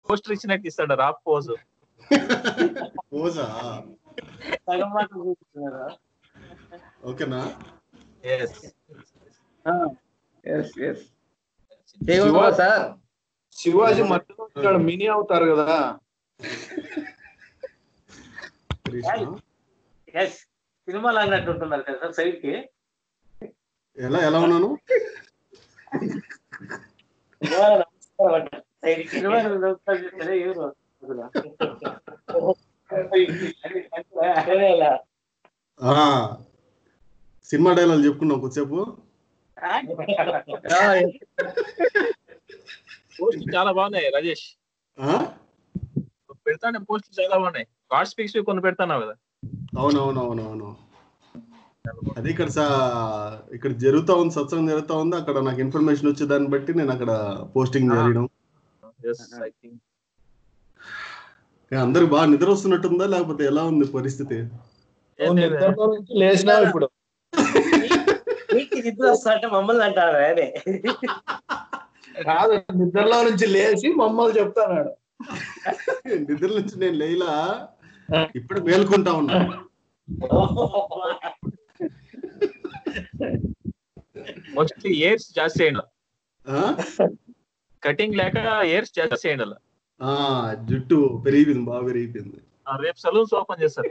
Poster ఇచ్చినట్టు ఇస్తాడు రా పోజు. పోజా? ఓకేనా? సార్ శివాజీ మధ్యలో మినీ అవుతారు కదా. సినిమాలు అన్నట్టు ఉంటున్నారు కదా సార్ సైడ్ కి. ఎలా ఉన్నాను? సినిమా డైలాగ్ చెప్పుకున్నాం కొద్దిసేపు. పోస్ట్ చాలా బాగున్నాయి రాజేష్, పెడతానే పోస్ట్ చాలా బాగున్నాయి. గాడ్ స్పీక్స్ కొన్ని పెడతాను కదా. అవునవునవునవును. అది ఇక్కడ జరుగుతా ఉంది, సత్సంగం జరుగుతా ఉంది. అక్కడ నాకు ఇన్ఫర్మేషన్ వచ్చే దాన్ని బట్టి నేను అక్కడ పోస్టింగ్ చేయడం. అందరికి బాగా నిద్ర వస్తున్నట్టుందా లేకపోతే ఎలా ఉంది పరిస్థితి? లేచినా ఇప్పుడు నిద్ర వస్తా మమ్మల్ని అంటారు. అదే కాదు, నిద్రలో నుంచి లేచి మమ్మల్ని చెప్తాన్నాడు. నిద్ర నుంచి నేను లేలా, ఇప్పుడు మేల్కొంటా ఉన్నా. మోస్ట్లీ ఇయర్స్ జాస్తి అయ్యిండు, కటింగ్ లేక ఇయర్స్ జాస్తి అయ్యిండు. జుట్టు పెరిగిపోయింది, బాగా పెరిగిపోయింది. రేపు సలూన్స్ ఓపెన్ చేస్తారు.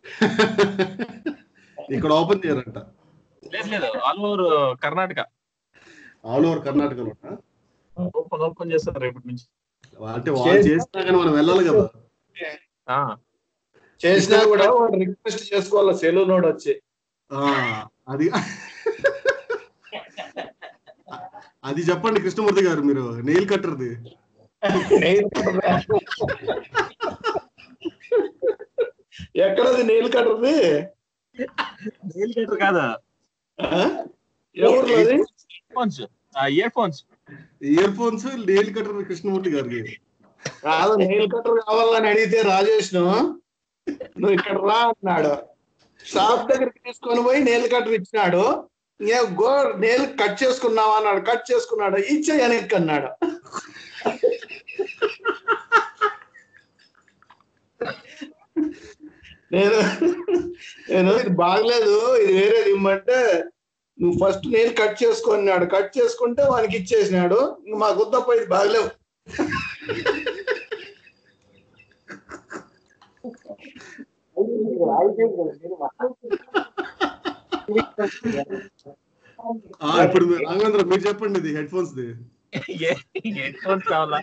ఇక్కడ ఓపెన్ చేయరంట. లేదు, all over Karnataka. All over కర్ణాటకలో ఓపెన్ చేస్తారు రేపటి నుంచి. అంటే వాళ్ళు చేసినా కానీ మనం వెళ్ళాలి కదా. చేసినా కూడా రిక్వెస్ట్ చేసుకోవాలి సెలూన్ నోడు వచ్చి. అది చెప్పండి కృష్ణమూర్తి గారు, మీరు నెయిల్ కట్టర్ది. ఎక్కడది నెయిల్ కట్టర్ది? నెయిల్ కట్టర్ కాదా, ఎవరు earphones nail cutter Krishnamurthy గారికి కాదు. నెయిల్ కట్టర్ కావాలని అడిగితే రాజేష్ నువ్వు ఇక్కడ రా అన్నాడు. షాప్ దగ్గరికి తీసుకొని పోయి నెయిల్ కట్టర్ ఇచ్చినాడు. నెయిల్ కట్ చేసుకున్నావా అన్నాడు. కట్ చేసుకున్నాడు. ఇచ్చే వెనక్కి అన్నాడు. నేను ఇది బాగలేదు, ఇది వేరేది ఇమ్మంటే నువ్వు ఫస్ట్ నెయిల్ కట్ చేసుకున్నాడు. కట్ చేసుకుంటే వానికి ఇచ్చేసినాడు. మా గుద్దప్ప ఇది బాగలేవు. ఇప్పుడు రాఘవేంద్ర మీరు చెప్పండి, ఇది హెడ్ ఫోన్స్ కావాలా?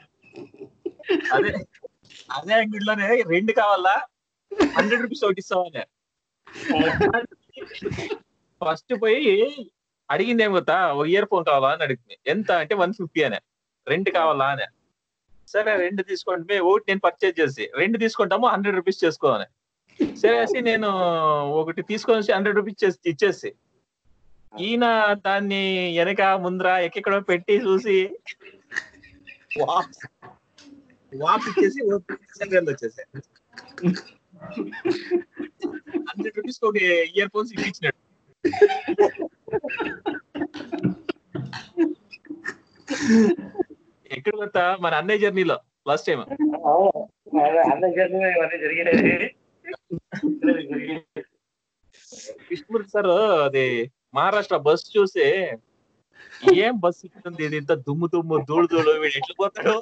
అదే అంగిట్లోనే 2 కావాలా, 100 రూపీస్ ఒకటి ఇస్తావా? ఫస్ట్ పోయి అడిగింది ఏం కొత్తా, ఓ ఇయర్ ఫోన్ కావాలా అని అడిగింది. ఎంత అంటే 150 అనే. 2 కావాలా అనే. సరే 2 తీసుకోండి, ఒకటి నేను పర్చేజ్ చేసి 2 తీసుకుంటాము 100 రూపీస్ చేసుకోవాలి. సరే నేను ఒకటి తీసుకొని 100 రూపీస్ ఇచ్చేసి, ఈయన దాన్ని వెనక ముందర ఎక్కడో పెట్టి చూసి వాప్ ఇచ్చేసి వచ్చేసి 100 రూపీస్ ఒక ఇయర్ ఫోన్స్ ఇచ్చినాడు. ఎక్కడ కొత్త మన అన్నయ్య జర్నీలో లాస్ట్ టైం కృష్ణమూర్తి సార్ అది మహారాష్ట్ర బస్ చూసి, ఏం బస్ ఇస్తుంది ఇది, ఇంత దుమ్ము ధూళి వీడు ఎట్లా పోతాడు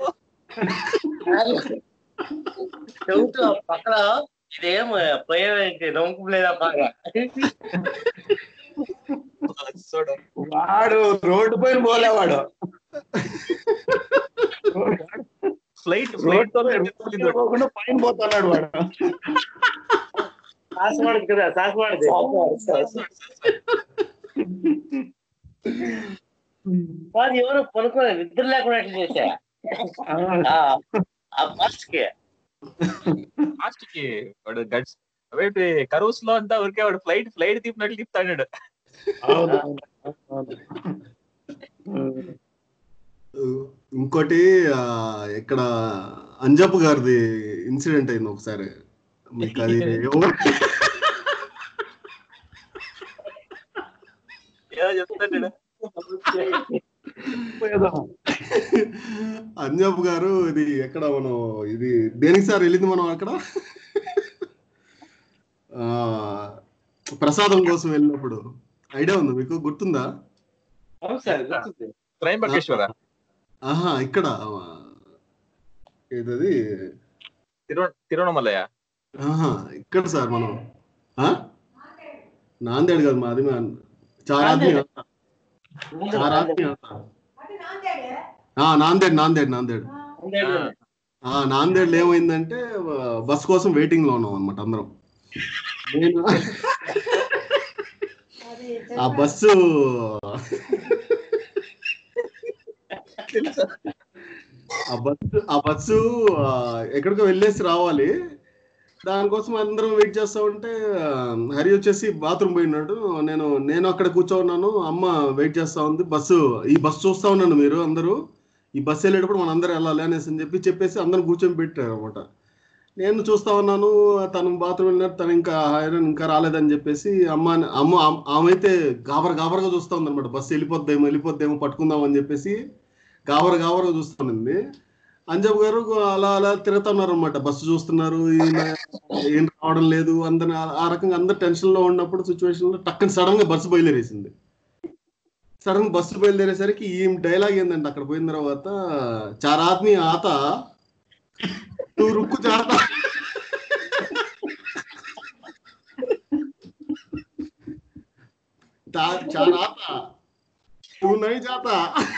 పక్కన ఇదేం నమ్మకం లేదా బాగా. వాడు రోడ్డు పైన పోలేవాడు, ఫ్లైట్ పైన పోతున్నాడు వాడు. సాసవాడు కదా, సాసవాడిది వాడు ఎవరు కొనుక్కోలేదు, నిద్ర లేకుండా చేశా వాడు గట్స్ కరూస్ లో అంతా ఊరికే వాడు ఫ్లైట్ తిప్పినట్లు తిప్పుతాడు. ఇంకోటి ఇక్కడ అంజప్ గారిది ఇన్సిడెంట్ అయింది ఒకసారి, మీకు అది చెప్తాడు. అంజబ్ గారు ఇది ఎక్కడ మనం ఇది దేనికి సార్ వెళ్ళింది మనం అక్కడ ప్రసాదం కోసం వెళ్ళినప్పుడు ఐడియా ఉందా మీకు, గుర్తుందా? అవును సార్ గుర్తుంది. త్రయంబకేశ్వర. ఆహా ఇక్కడ ఏదది తిరువణమలయ. ఆహా ఇక్కడ సార్ మనం నాందేడ్ కాదు మాది చార్ ఆద్మీ నాందేడ్ నాందేడ్లో ఏమైందంటే బస్ కోసం వెయిటింగ్ లో ఉన్నాం అనమాట అందరం. నేను ఆ బస్సు ఎక్కడికో వెళ్ళేసి రావాలి, దానికోసం అందరం వెయిట్ చేస్తా ఉంటే హరి వచ్చేసి బాత్రూమ్ పోయినాడు. నేను అక్కడ కూర్చోన్నాను, అమ్మ వెయిట్ చేస్తా ఉంది. ఈ బస్సు చూస్తా ఉన్నాను, మీరు అందరూ ఈ బస్సు వెళ్ళేటప్పుడు మన అందరూ వెళ్ళాలి అనేసి చెప్పేసి అందరం కూర్చొని పెట్టారు అనమాట. నేను చూస్తా ఉన్నాను, తను బాత్రూమ్ వెళ్ళినట్టు, తను ఇంకా రాలేదని చెప్పేసి ఆమె అయితే గాబరగా చూస్తా ఉంది అనమాట. బస్సు వెళ్ళిపోద్దేమో పట్టుకుందాం అని చెప్పేసి గాబరగా చూస్తుంది. అంజబ్ గారు అలా తిరుగుతున్నారు అనమాట, బస్సు చూస్తున్నారు, ఏం రావడం లేదు. అందరు ఆ రకంగా అందరు టెన్షన్ లో ఉన్నప్పుడు సిచ్యువేషన్ లో టక్కని సడన్ గా బస్సు బయలుదేరేసింది. సడన్ బస్సు బయలుదేరేసరికి ఈ డైలాగ్ ఏంటంటే అక్కడ పోయిన తర్వాత, చార్ ఆద్మీ ఆతా तू रुक जाता चार आता तू नहीं जाता.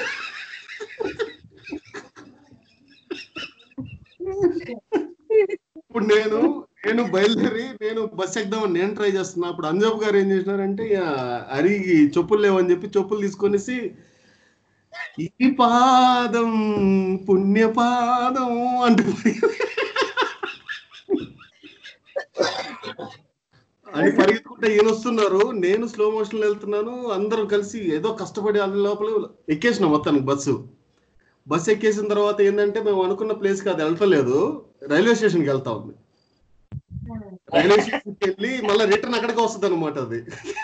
ఇప్పుడు నేను బయలుదేరి బస్ ఎక్దామని నేను ట్రై చేస్తున్నా. అప్పుడు అంజబ్ గారు ఏం చేసినారంటే హరికి చెప్పులు లేవని చెప్పి చెప్పులు తీసుకొనేసి ఈ పాదం పుణ్యపాదం అంటూ అని పరిగెత్తుకుంటే ఈయన వస్తున్నారు, నేను స్లో మోషన్ లో వెళ్తున్నాను. అందరం కలిసి ఏదో కష్టపడి అన్ని లోపల ఎక్కేసినాం మొత్తానికి. బస్సు ఎక్కేసిన తర్వాత ఏంటంటే మేము అనుకున్న ప్లేస్ కి అది వెళ్తలేదు, రైల్వే స్టేషన్కి వెళ్తా ఉంది. రైల్వే స్టేషన్కి వెళ్ళి మళ్ళీ రిటర్న్ అక్కడికి వస్తుంది అనమాట. అది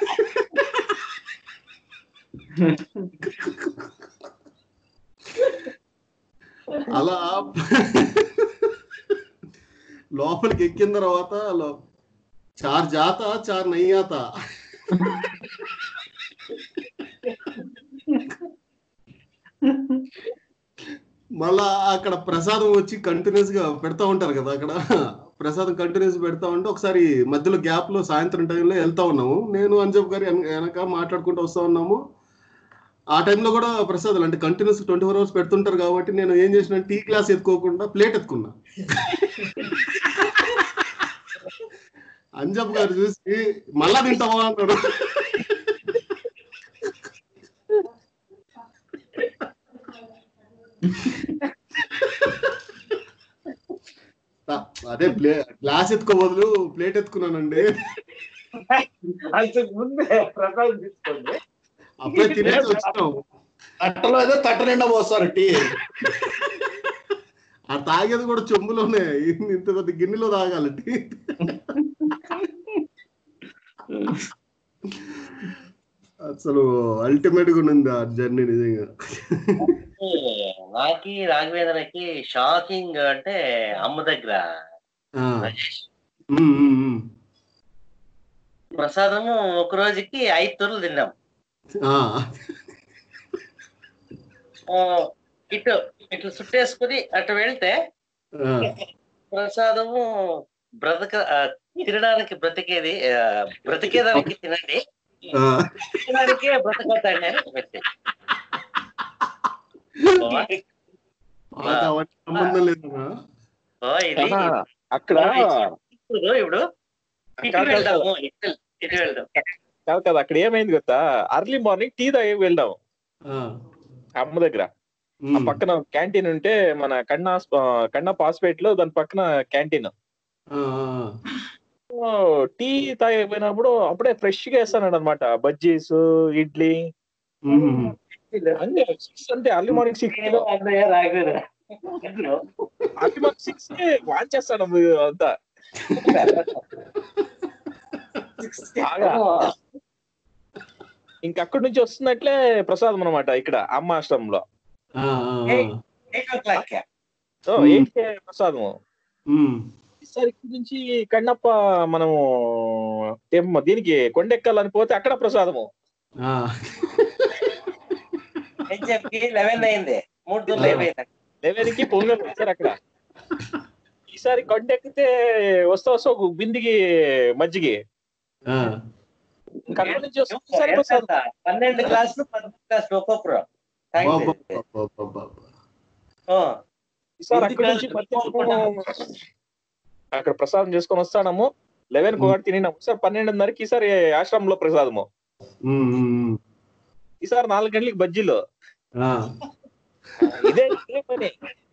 అలా లోపలికి ఎక్కిన తర్వాత చార్ జాతా చార్ నయ్యాతా. మళ్ళా అక్కడ ప్రసాదం వచ్చి కంటిన్యూస్ గా పెడతా ఉంటారు కదా, అక్కడ ప్రసాదం కంటిన్యూస్ పెడతా ఉంటే ఒకసారి మధ్యలో గ్యాప్ లో సాయంత్రం టైంలో వెళ్తా ఉన్నాము. నేను అంజబ్ గారు వెనక మాట్లాడుకుంటూ వస్తా ఉన్నాము. ఆ టైంలో కూడా ప్రసాదాలు అంటే కంటిన్యూస్ 24 hours పెడుతుంటారు కాబట్టి నేను ఏం చేసిన, టీ గ్లాస్ ఎత్తుకోకుండా ప్లేట్ ఎత్తుకున్నా. అంజబ్ గారు చూసి మళ్ళా తింటావా అన్నాడు. అదే గ్లాస్ ఎత్తుకో బదులు ప్లేట్ ఎత్తుకున్నానండి. ప్రసాదం తీసుకోండి, అప్పుడే తినేసి వచ్చినాం. అట్టలో ఏదో తట్ట నిండా పోస్తారు టీ. ఆ తాగేది కూడా చెంబులోనే, ఇంత పెద్ద గిన్నెలో తాగాలి టీ. అసలు అల్టిమేట్ గా ఉంది ఆ జర్నీ నిజంగా. నాకి రాఘవేంద్రకి షాకింగ్ అంటే అమ్మ దగ్గర ప్రసాదము ఒక రోజుకి 5 తూర్లు తిన్నాం. ఇట్లా సుట్టేసుకుని అటు వెళ్తే ప్రసాదము తినడానికి బ్రతికేదానికి తినండి, తినడానికే బ్రతకొద్దండి అని పెట్టి అక్కడ ఇప్పుడు ఇటు వెళ్దాము. కాదు అక్కడ ఏమైంది కదా, అర్లీ మార్నింగ్ టీ తాగి వెళ్దాం అమ్మ దగ్గర. ఆ పక్కన క్యాంటీన్ ఉంటే మన కన్నా పాస్పేట్ లో దాని పక్కన క్యాంటీన్. టీ తాగిపోయినప్పుడు అప్పుడే ఫ్రెష్ గా వేస్తాడు అనమాట, బజ్జీస్ ఇడ్లీ అంటే 6 అంటే అర్లీ మార్నింగ్ 6 వాచ్ చేస్తాడు అంతా. ఇంకక్కడి నుంచి వస్తున్నట్లే ప్రసాదం అనమాట ఇక్కడ అమ్మ ఆశ్రమంలో. 8 o'clock. So Hmm. 8కే ప్రసాదము. ఈసారి ఇక్కడి నుంచి కన్నప్ప మనము దీనికి కొండెక్కాలని పోతే అక్కడ ప్రసాదము. హెచ్ఎఫ్కి 11 అయింది, 3 తూర్లు అయిపోయింది. 11కి పొంగల్ వచ్చారు అక్కడ. ఈసారి కొండెక్కితే వస్తా ఒక బిందికి మజ్జిగి అక్కడ నుంచి వస్తారు ప్రసాదం. 12 గ్లాసులు 14 గ్లాసులు ఒక్కొక్కరు. ఈసారి అక్కడ నుంచి అక్కడ ప్రసాదం చేసుకొని వస్తాడము. 11 ఒకటి తిన్నాము. ఈసారి 12:30కి ఈసారి ఆశ్రమంలో ప్రసాదము. ఈసారి 4 గంటలకి బజ్జీలు. ఇదే పని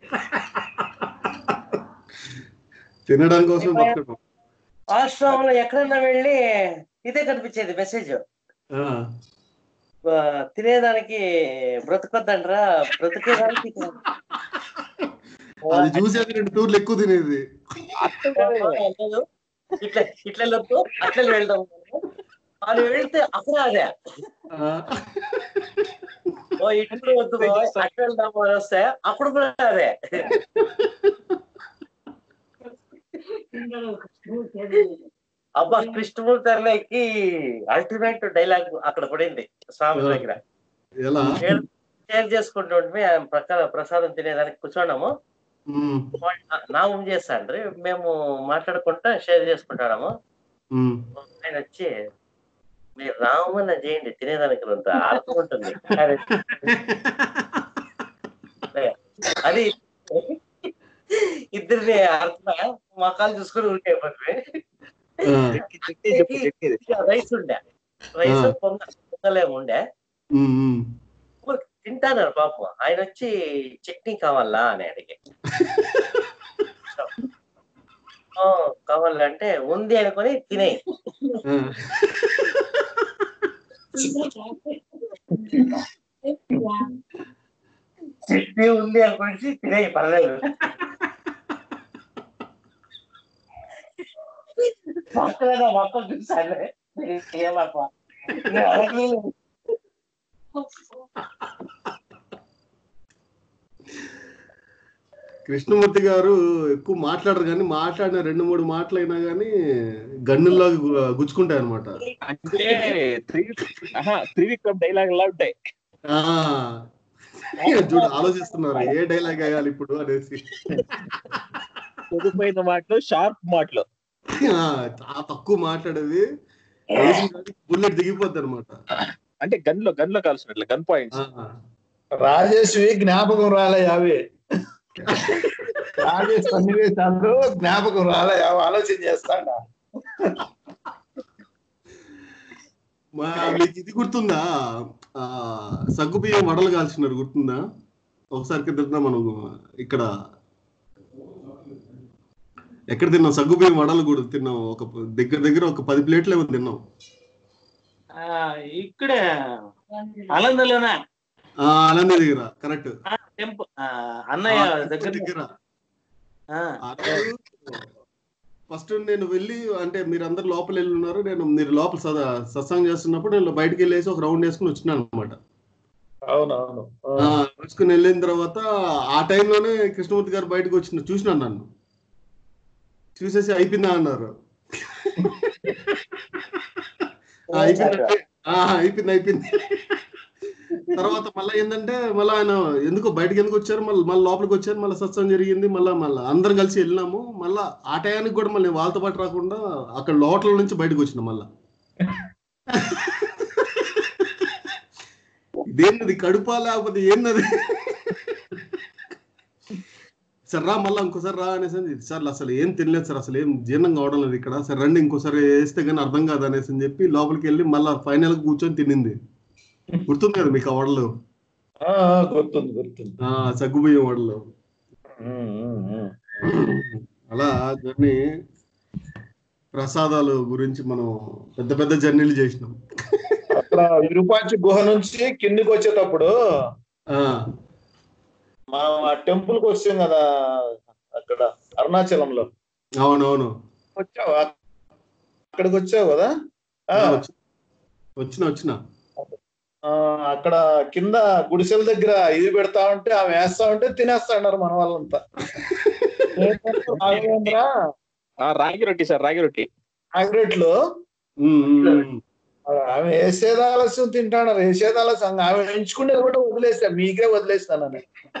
తినడం కోసం. ఆశ్రమంలో ఎక్కడన్నా వెళ్ళి ఇదే కనిపించేది మెసేజ్, తినేదానికి బ్రతకొద్దంటరా, బ్రతికేదానికి అది చూసేది 2 టూర్లు ఎక్కువ తినేది. ఇట్లా ఇట్లా వెళ్ళొద్దు, అట్లా వెళ్దాం అని వెళ్తే అక్కడ అదే ఇట్లు వద్దు అట్లా వెళ్దాము అని వస్తే అప్పుడు కూడా అదే. అబ్బా కృష్ణమూర్తి తెరలేకి అల్టిమేట్ డైలాగ్ అక్కడ పడింది స్వామి దగ్గర. షేర్ చేసుకుంటుంటే ప్రసాదం తినేదానికి కూర్చోన్నాము, నామం చేస్తాండ్రి, మేము మాట్లాడుకుంటా షేర్ చేసుకుంటాము. ఆయన వచ్చి మీరు రామన్న చేయండి తినేదానికి అర్థం ఉంటుంది అది. ఇద్దరిని అర్థం మొక్కలు చూసుకొని ఊరికైపోతుంది. రైస్ ఉండే, రైస్ పొంగలేముండే తింటారు పాపం. ఆయన వచ్చి చట్నీ కావాలా అని అడిగి, కావాలంటే ఉంది అనుకొని తినే. చట్నీ ఉంది అనుకొని తినే, పర్లేదు. మొక్కలు చూసాను ఏమప్ప కృష్ణమూర్తి గారు ఎక్కువ మాట్లాడరు, కానీ మాట్లాడిన 2-3 మాటలు అయినా కానీ గన్నుల్లో గుచ్చుకుంటాయి అనమాట. అంటే త్రివిక్రమ్ డైలాగ్ లా ఉంటాయి. చూడు ఆలోచిస్తున్నారు ఏ డైలాగ్ వేయాలి ఇప్పుడు అనేసి. పొదుపైన మాటలు, షార్ప్ మాటలు, చాలా తక్కువ మాట్లాడేది, బుల్లెట్ దిగిపోద్ది అనమాట. అంటే గన్లో కాల్సినట్లు గన్ పాయింట్స్. రాజేష్వి జ్ఞాపకం రాలే అవి, రాజేష్ సన్నివేశాలు జ్ఞాపకం రాలే అవి ఆలోచన చేస్తాడా. మీకు ఇది గుర్తుందా, సగ్గుబియ్యం వడలు కాల్చినారు గుర్తుందా? ఒకసారి కింద మనం ఇక్కడ ఎక్కడ తిన్నాం, సగ్గుబియ్యం వడలు కూడా తిన్నాం. ఒక దగ్గర ఒక 10 ప్లేట్లు ఏమో తిన్నాం. ఇక్కడే ఆనందలోనా, ఆనంద దగ్గర, కరెక్ట్. అన్నయ్య దగ్గర. ఫస్ట్ నేను వెళ్ళి, అంటే మీరు అందరు లోపల వెళ్ళి ఉన్నారు, మీరు లోపల సత్సంగం చేస్తున్నప్పుడు నేను బయటకు వెళ్ళేసి ఒక రౌండ్ వేసుకుని వచ్చినాను అనమాట. అవునవును. వేసుకుని వెళ్ళిన తర్వాత ఆ టైంలోనే కృష్ణమూర్తి గారు బయటకు చూసినాను. నన్ను చూసేసి అయిపోయిందా అన్నారు. అయిపోయింది. తర్వాత మళ్ళీ ఏంటంటే మళ్ళీ ఆయన ఎందుకు వచ్చారు, మళ్ళీ లోపలికి వచ్చారు, మళ్ళీ సత్సంగం జరిగింది, మళ్ళీ అందరం కలిసి వెళ్ళినాము. మళ్ళీ ఆ టయానికి కూడా మళ్ళీ వాళ్ళతో పాటు రాకుండా అక్కడ లోటల నుంచి బయటకు వచ్చినాం. మళ్ళా ఇదేంటది, కడుపా లేకపోతే ఏంటది, సార్ రా మళ్ళీ ఇంకోసారి రా అనేసి, సార్ అసలు ఏం తినలేదు సార్, అసలు ఏం జీర్ణం కావడం లేదు ఇక్కడ, సరే రండి ఇంకోసారి వేస్తే కానీ అర్థం కాదు అనేసి అని చెప్పి లోపలికి వెళ్ళి మళ్ళీ ఫైనల్ కూర్చొని తినింది. గుర్తుంది కదా మీకు ఆ వడలు? గుర్తుంది. సగ్గుబియ్యం వడలు. అలా జర్నీ, ప్రసాదాలు గురించి మనం పెద్ద జర్నీలు చేసినాం. అక్కడ విరూపాక్షి గుహ నుంచి కిందికి వచ్చేటప్పుడు మనం ఆ టెంపుల్ కి వచ్చాం కదా అక్కడ అరుణాచలంలో. అవునవును. అక్కడ కింద గుడిసెల దగ్గర ఇది పెడతా ఉంటే ఆమె వేస్తా ఉంటే తినేస్తా ఉన్నారు మన వాళ్ళంతా. రాఘవేంద్ర రాగి రొట్టి సార్, రాగి రొట్టి ఆగ్రెట్లో ఆమె వేసేది ఆలస్యం తింటాడు, వేసేది ఆలస్యం. ఆమె ఎంచుకునేది కూడా వదిలేస్తా, మీకే వదిలేస్తానని.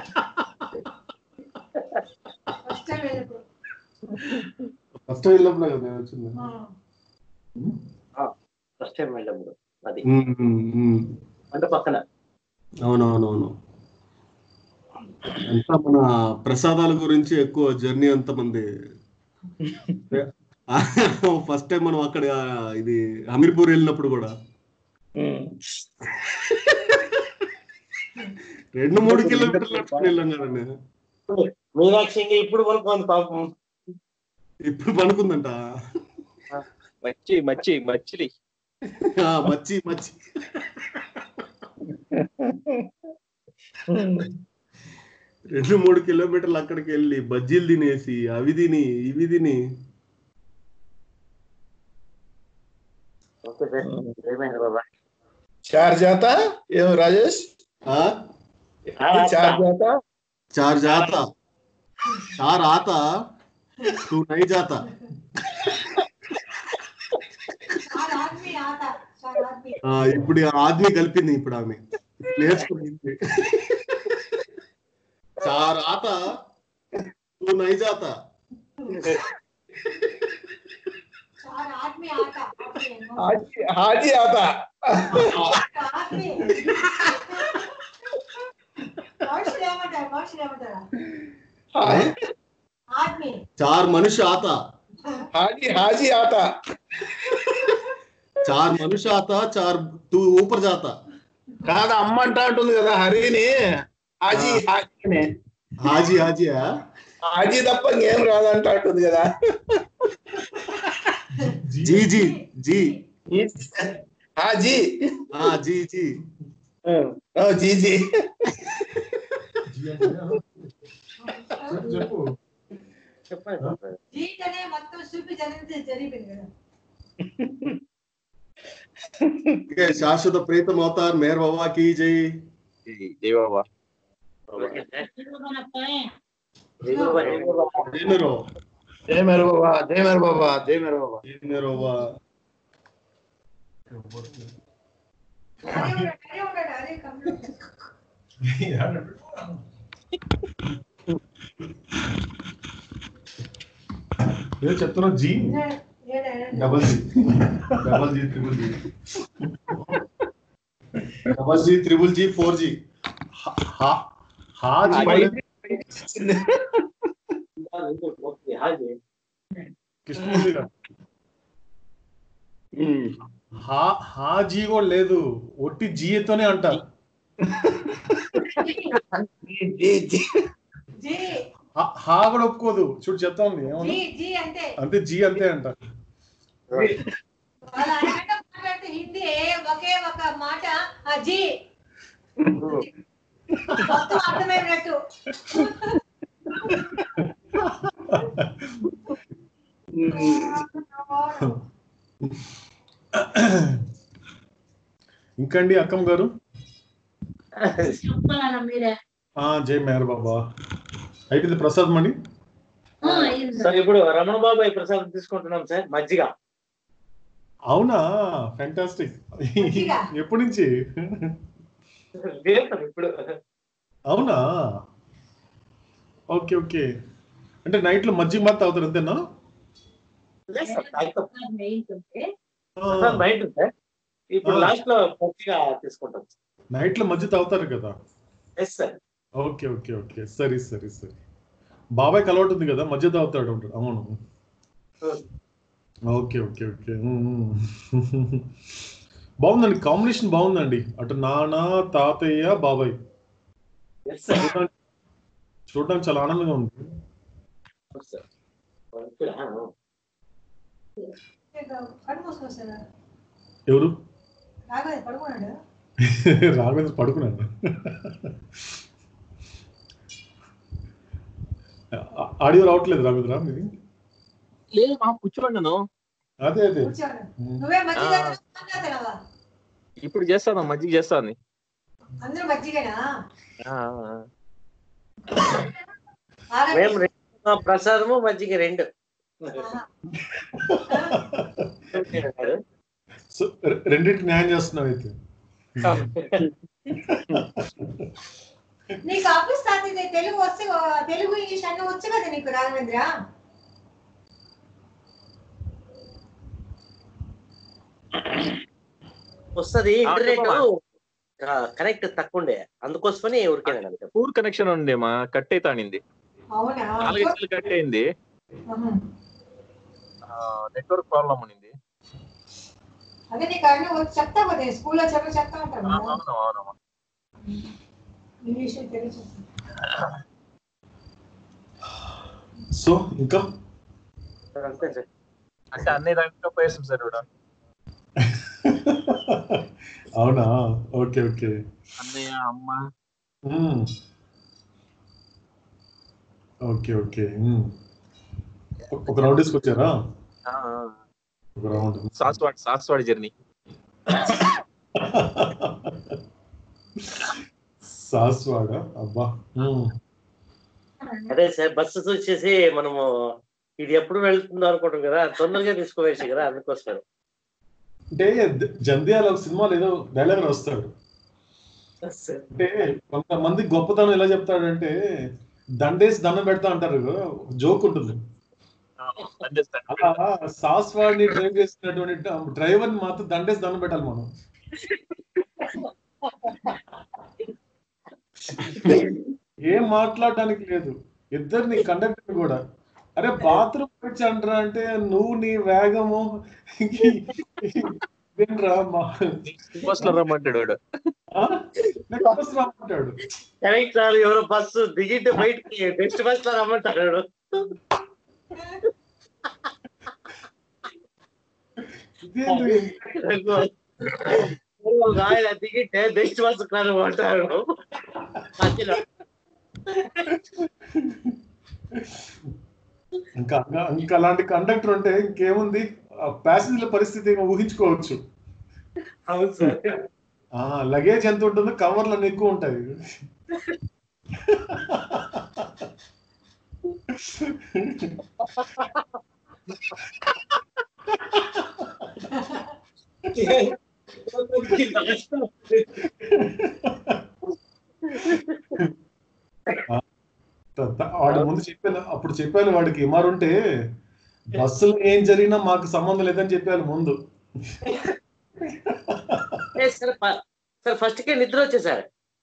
ఫస్ట్ వెళ్ళినప్పుడు కదా వచ్చింది. ఫస్ట్ టైం వెళ్ళినప్పుడు అది అంటే పక్కన. అవునవునవును. అంతా మన ప్రసాదాల గురించి ఎక్కువ జర్నీ అంత మంది. ఫస్ట్ టైం మనం అక్కడ ఇది హమీర్పూర్ వెళ్ళినప్పుడు కూడా 2-3 కిలోమీటర్లు నడుచుకుని వెళ్ళాం కదండి. మీనాక్షి ఇప్పుడు పనుకుంది పాపం. ఇప్పుడు పనుకుందంట. మచ్చిలి మచ్చి మచ్చి 2-3 కిలోమీటర్లు అక్కడికి వెళ్ళి బజ్జీలు తినేసి అవి తిని ఇవి తిని. చార్ జాతా ఏం రాజేష్? చార్ జాతా చార్ ఆతా తూ నై జాతా. ఇప్పుడు ఆద్మీ కలిపింది, ఇప్పుడు ఆమె నేర్చుకుంది. చార్ ఆతా తూ నై జాతా. హాజీ ఆతా. चार मनुष्य आता. हाजी आता. चार मनुष्य आता, चार तू ऊपर जाता. కాదు అమ్మ అంటా ఉంటుంది కదా హరిని హాజీ హాజీ హాజీ హాజీయా హాజీ తప్ప ఇంకేం రాదంటా ఉంటుంది కదా. జీ జీ జీ హాజీ జీ జీ జీ జీ. శాశ్వత ప్రీతం అవతార్ మేర్ బాబా की जय. జై బాబా. जय मेरो జై మేరు బాబా, జై మేరు బాబా, జై మేరు బాబా, जय मेरो बाबा. చెప్తున్నా G double G triple G double G triple G 4G. హాజీ కూడా లేదు, ఒట్టి జీతోనే అంటారు. హా కూడా ఒప్పుకోదు. చూడు చెప్తా ఉంది అంతే, జీ అంతే అంట. హిందీ ఒకే ఒక మాట జీ అర్థమైనట్టు. ఇంకండి అక్కమ్మ గారు? జై మేర్ బాబా. అయిపోయింది ప్రసాద్ మణి. సార్ ఇప్పుడు రమణ బాబాయ్ ప్రసాదం తీసుకుంటున్నాం సార్, మజ్జిగ. అవునా, ఫ్యాంటాస్టిక్. ఎప్పటి నుంచి? ఇప్పుడు. అవునా, ఓకే ఓకే. అంటే నైట్ లో మజ్జిగ మాత్రం తాగుతారు అంతేనా? ఇప్పుడు లాస్ట్ లో మజ్జిగ తీసుకుంటాం. నైట్ లో మజ్జిగ తాగుతారు కదా? ఓకే ఓకే ఓకే, సరే సరే సరే. బాబాయ్కి అలవాటు ఉంది కదా, మజ్జిగ తాగుతాడు. అవును, ఓకే ఓకే ఓకే. బాగుందండి, కాంబినేషన్ బాగుందండి. అటు నాన్న, తాతయ్య, బాబాయ్. చూడడానికి చాలా ఆనందంగా ఉంది. ఎవరు? రాఘవేంద్ర పడుకున్నాడు. ఆడియో రావట్లేదు రాఘవేంద్ర మీది? లేదు, కూర్చోండి. అదే అదే ఇప్పుడు చేస్తాను, మజ్జిగ చేస్తాను. అందరూ మజ్జిగనా? మేము ప్రసాదము మజ్జిగ 2. రెండింటికి న్యాయం చేస్తున్నావు అయితే. నీకు అప్పుస్తాది తెలుగు వస్తే, తెలుగు ఇంగ్లీష్ అన్నీ వచ్చు కదా నీకు రాఘవేంద్ర? వస్తుంది. ఇంటర్నెట్ కనెక్ట్ తక్కువ ఉండే, అందుకోసమని ఊరికేనండి. పూర్ కనెక్షన్ ఉంది మా, కట్ అవుతానింది. అవునా? 4 గంటలు కట్ అయింది, నెట్వర్క్ ప్రాబ్లం ఉంది. అదే నీకు అన్నీ చెప్తా కదా, స్కూల్లో చెప్తా ఉంటాను. అవునవును, ఇంగ్లీష్ తెలుగు. సో ఇంకా అంతే సార్. అంటే అన్ని దాంట్లో పోయేస్తాం సార్ కూడా. అవునా? Okay okay. అన్నయ్య, అమ్మ. Okay okay. ఒక రౌండ్ తీసుకొచ్చారా? ఒక రౌండ్ సాస్వాడి జర్నీ. సాస్వాడ, అబ్బా. అదే సార్, బస్సు వచ్చేసి మనము ఇది ఎప్పుడు వెళ్తుందో అనుకుంటాం కదా, తొందరగా తీసుకోవచ్చు కదా, అందుకోసం. అంటే జంధ్యాల ఒక సినిమాలో ఏదో డైలాగ్ వస్తాడు. అంటే కొంతమంది గొప్పతనం ఎలా చెప్తాడంటే, దండేసి దండం పెడతా అంటారు, జోక్ ఉంటుంది. అలా సాస్వాడిని డ్రైవ్ చేస్తున్నటువంటి డ్రైవర్ ని మాత్రం దండేసి దండం పెట్టాలి మనం. ఏం మాట్లాడడానికి లేదు. ఇద్దరిని కండక్టర్ కూడా, అరే బాత్రూమ్ వచ్చి అంటారా అంటే, నువ్వు నీ వేగము రమ్మంటాడు. కరెక్ట్ సార్, ఎవరో బస్సు దిగితే బయటికి నెక్స్ట్ బస్ లో రమ్మంటాడు. ఆయన దిగితే నెక్స్ట్ బస్ రమ్మంటాడు. ఇంకా అలాంటి కండక్టర్ ఉంటే ఇంకేముంది, ప్యాసింజర్ల పరిస్థితి ఊహించుకోవచ్చు. అవును సార్. లగేజ్ ఎంత ఉంటుందో కవర్లు అన్ని ఎక్కువ ఉంటాయి. వాడి ముందు చెప్పాను, అప్పుడు చెప్పాను వాడికి, మారుంటే బస్సులో ఏం జరిగినా మాకు సంబంధం లేదని చెప్పాను ముందు. సార్ ఫస్ట్ కే నిద్ర వచ్చే సార్,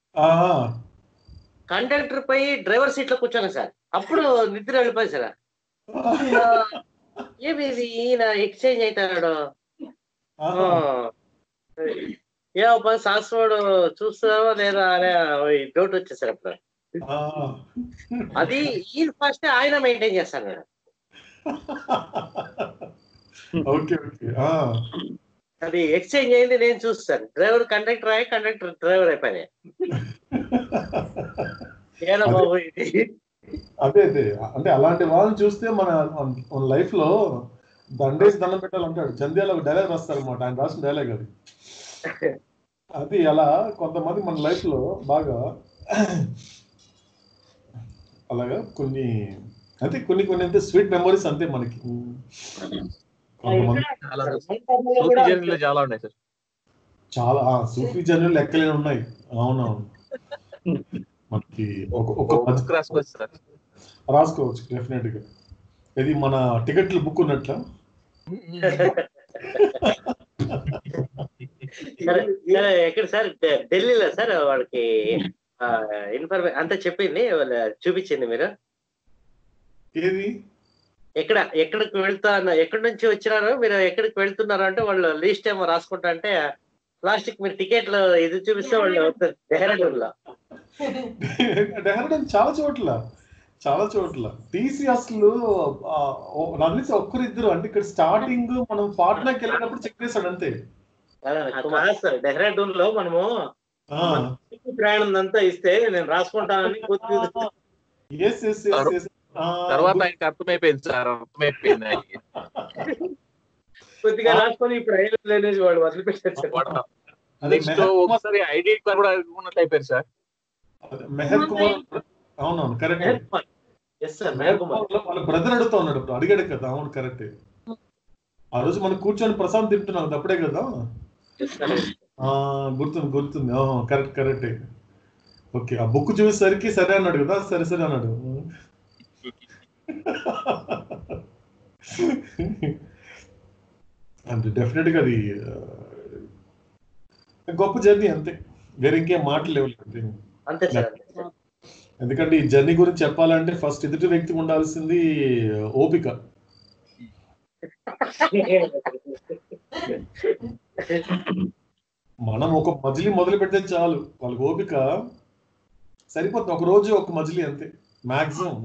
కండక్టర్ పై డ్రైవర్ సీట్ లో కూర్చోను సార్, అప్పుడు నిద్ర వెళ్ళిపోయి సార్. ఏమి ఈయన ఎక్స్చేంజ్ అవుతాడు, ఏ సాస్వాడు చూస్తావా లేదా అనే డౌట్ వచ్చేసారు అప్పుడు. అది ఈయన ఫస్ట్ ఆయన మెయింటైన్ చేస్తాను మేడం. అది ఎక్స్చేంజ్ అయింది, నేను చూస్తాను. డ్రైవర్ కండక్టర్ అయ్యి, కండక్టర్ డ్రైవర్ అయిపోయినాయి. ఏనా బాబు ఇది. అదే అంటే అలాంటి వాళ్ళని చూస్తే మన లైఫ్ లో దండేసి దండం పెట్టాలంటాడు. చంద్యాల ఒక డైలాగ్ రాస్తారు అనమాట, ఆయన రాసిన డైలాగ్ అది. అది అలా కొంతమంది మన లైఫ్ లో బాగా అలాగా కొన్ని అంటే కొన్ని అంతే స్వీట్ మెమరీస్ అంతే మనకి. చాలా ఉన్నాయి సార్, చాలా సూఫీ జర్నీలు లెక్కలేని ఉన్నాయి. అవునవును, మనకి రాసుకోవచ్చు డెఫినెట్ గా. ఇది మన టికెట్లు బుక్ ఉన్నట్ల. ఎక్కడ సార్? ఢిల్లీలో సార్. వాళ్ళకి ఇన్ఫర్మేషన్ అంతా చెప్పింది, చూపించింది మీరు. ఏది ఎక్కడికి వెళ్తా, ఎక్కడి నుంచి వచ్చినారో, మీరు ఎక్కడికి వెళ్తున్నారో అంటే వాళ్ళు లీస్ట్ ఏమో రాసుకుంటా అంటే, ప్లాస్టిక్ మీరు టికెట్లు ఇది చూపిస్తే వాళ్ళు డెహ్రాడూన్ లో. డెహ్రాడూన్ చాలా చోట్ల టీసీ అసలు నాకు తెలిసి ఒక్కరిద్దరు, అంటే ఇక్కడ స్టార్టింగ్ మనం పాట్నాకి వెళ్ళినప్పుడు చెక్ చేశాడు అంతే. సార్ డెహ్రాడూన్ లో మనము ప్రయాణం అంతా ఇస్తే నేను రాసుకుంటానని తర్వాత ఆయనకి అర్థమైపోయింది సార్, అర్థమైపోయింది ఆయనకి. కొద్దిగా రాసుకొని ఇప్పుడు ఐదు లేనేసి వాళ్ళు వదిలిపెట్టారు. అదే నెక్స్ట్ మెహర్ కుమార్, ఒకసారి ఐడి కార్డ్ కూడా అడుగుకున్నట్టు అయిపోయారు సార్. అదే మెహర్ కుమార్, అవునవును correct. Meher Kumar. Yes sir, Meher Kumar. వాళ్ళ బ్రదర్ అడుగుతా ఉన్నాడు ఇప్పుడు, అడిగాడు కదా. అవును కరెక్ట్. ఆ రోజు మనం కూర్చొని ప్రసాదం తింటున్నాం కదా, అప్పుడే కదా. గుర్తుంది. Correct correct. ఓకే, ఆ బుక్ చూసేసరికి సరే అన్నాడు కదా. సరే సరే అన్నాడు. అంటే డెఫినెట్ గా అది గొప్ప జర్నీ, అంతే. వేరే ఇంకేం మాటలు లేవు. అంతే సార్. ఎందుకంటే ఈ జర్నీ గురించి చెప్పాలంటే ఫస్ట్ ఎదుటి వ్యక్తి ఉండాల్సింది ఓపిక. మనం ఒక మజిలీ మొదలు పెడితే చాలు, వాళ్ళకి ఓపిక సరిపోతుంది. ఒక రోజు ఒక మజిలీ, అంతే మాక్సిమం.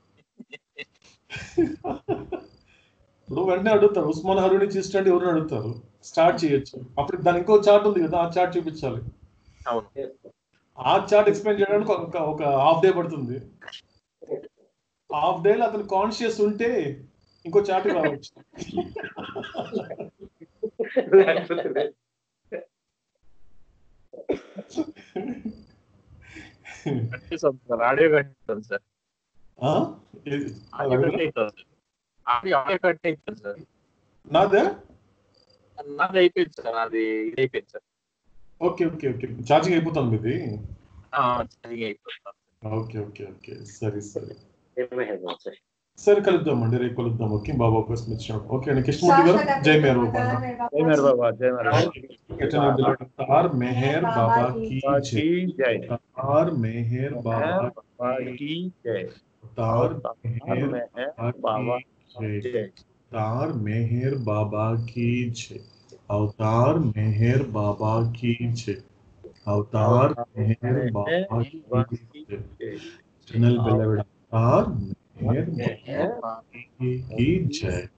ఇప్పుడు వెంటనే అడుగుతారు, ఉస్మాన్ హరూని చూస్తుంటే ఎవరిని అడుగుతారు, స్టార్ట్ చేయొచ్చు. అప్పుడు దాని ఇంకో చార్ట్ ఉంది కదా, ఆ చార్ట్ చూపించాలి. అవును, ఆ చార్ట్ ఎక్స్ప్లెయిన్ చేయడానికి ఒక హాఫ్ డే పడుతుంది. హాఫ్ డేలో అతను కాన్షియస్ ఉంటే ఇంకో చార్ట్ రావచ్చు. ఆడియో కట్ అవుతుంది సార్. నాదే నాది అయిపోయింది సార్. అది ఇది అయిపోయింది sir. Okay okay okay, charging అయిపోతుంది మీది. ఓకే ఓకే ఓకే, సరే సరే సరే, కలుద్దామండి, రేపు కలుద్దాం. ఓకే, బాబా కోసం వచ్చినప్పుడు. ఓకే అండి, కృష్ణమూర్తి గారు, జై మేర్ బాబా. జై మేర్ బాబా, జై మేర్ బాబా. तार मेहर बाबा की जय, तार मेहर बाबा की जय, तार मेहर बाबा की जय, तार मेहर बाबा की जय, अवतार मेहर बाबा की जय, अवतार मेहर बाबा की जय, चैनल बेल अवतार मेहर बाबा की जय।